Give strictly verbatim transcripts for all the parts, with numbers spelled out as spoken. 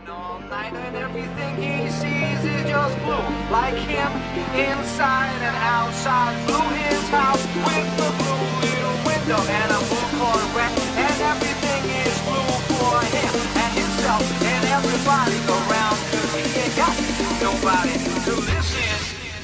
all night, and everything he sees is just blue. Like him, inside and outside. Blew his house with the blue little window and a blue Corvette, and everything is blue for him and himself and everybody around, 'cause he ain't got nobody to listen.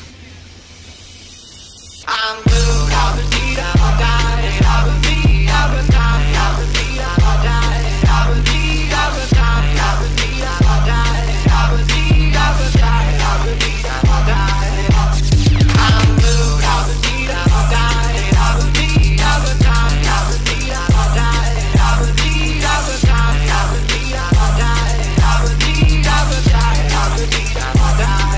I'm blue, I'll be deed, I'll die, I'll be deed, I'll be die, I'll be deed, I'll die, I'll be deed, I'll be die, I'll be deed, I'll die, I'll be deed, I'll be die, I'll be deed, I'll die. I'm blue, I'll be deed, I'll die, I'll be deed, I'll be die, I'll be deed, I'll die, I'll be deed, I'll be die, I'll be deed, I'll die, I'll be deed, I'll be die, I'll be deed, I'll die.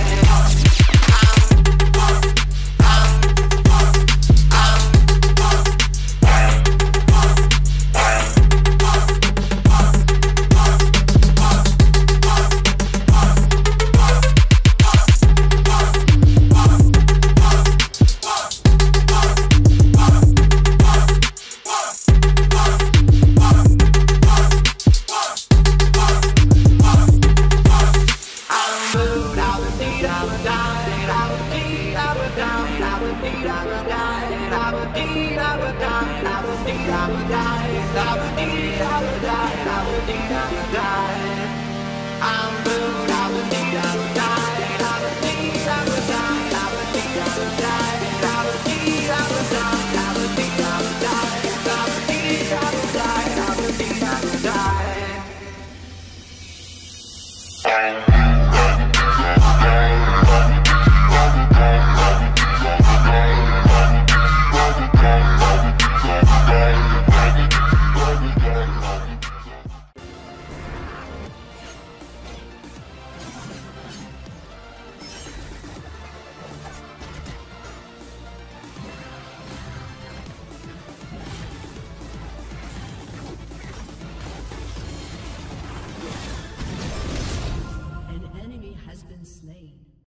Die.